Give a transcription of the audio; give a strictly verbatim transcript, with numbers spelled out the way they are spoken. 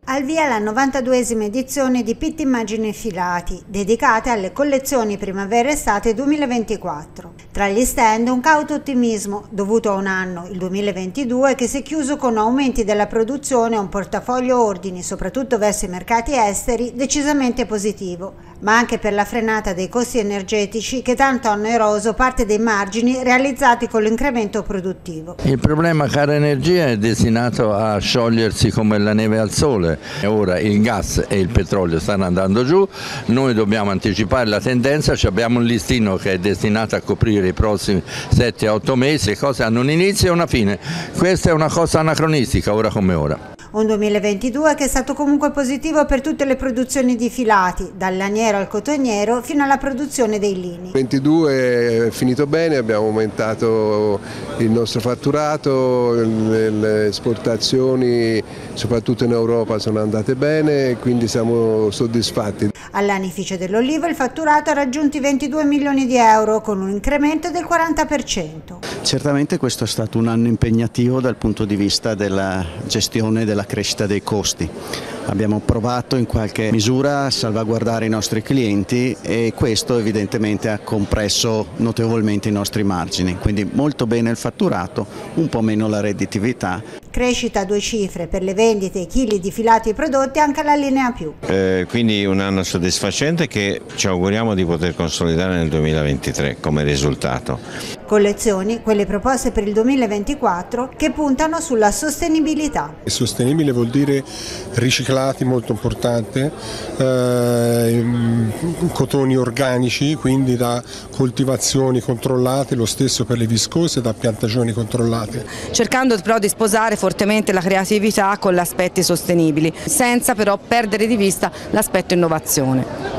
Al via la novantaduesima edizione di Pitti Immagini Filati, dedicate alle collezioni primavera-estate duemilaventiquattro. Tra gli stand un cauto ottimismo, dovuto a un anno, il duemilaventidue, che si è chiuso con aumenti della produzione e un portafoglio ordini, soprattutto verso i mercati esteri, decisamente positivo, ma anche per la frenata dei costi energetici che tanto hanno eroso parte dei margini realizzati con l'incremento produttivo. Il problema, cara energia, è destinato a sciogliersi come la neve al sole. Ora il gas e il petrolio stanno andando giù, noi dobbiamo anticipare la tendenza, abbiamo un listino che è destinato a coprire i prossimi sette otto mesi, le cose hanno un inizio e una fine, questa è una cosa anacronistica ora come ora. Un duemilaventidue che è stato comunque positivo per tutte le produzioni di filati, dal laniero al cotoniero fino alla produzione dei lini. Il ventidue è finito bene, abbiamo aumentato il nostro fatturato, le esportazioni soprattutto in Europa sono andate bene e quindi siamo soddisfatti. All'anificio dell'olivo il fatturato ha raggiunto i ventidue milioni di euro con un incremento del quaranta per cento. Certamente questo è stato un anno impegnativo dal punto di vista della gestione della crescita dei costi. Abbiamo provato in qualche misura a salvaguardare i nostri clienti e questo evidentemente ha compresso notevolmente i nostri margini, quindi molto bene il fatturato, un po' meno la redditività. Crescita a due cifre per le vendite e chili di filati prodotti anche alla linea più. Eh, quindi un anno soddisfacente che ci auguriamo di poter consolidare nel duemilaventitré come risultato. Collezioni, quelle proposte per il duemilaventiquattro, che puntano sulla sostenibilità. Sostenibile vuol dire riciclati, molto importante, eh, cotoni organici, quindi da coltivazioni controllate, lo stesso per le viscose, da piantagioni controllate. Cercando però di sposare fortemente la creatività con gli aspetti sostenibili, senza però perdere di vista l'aspetto innovazione.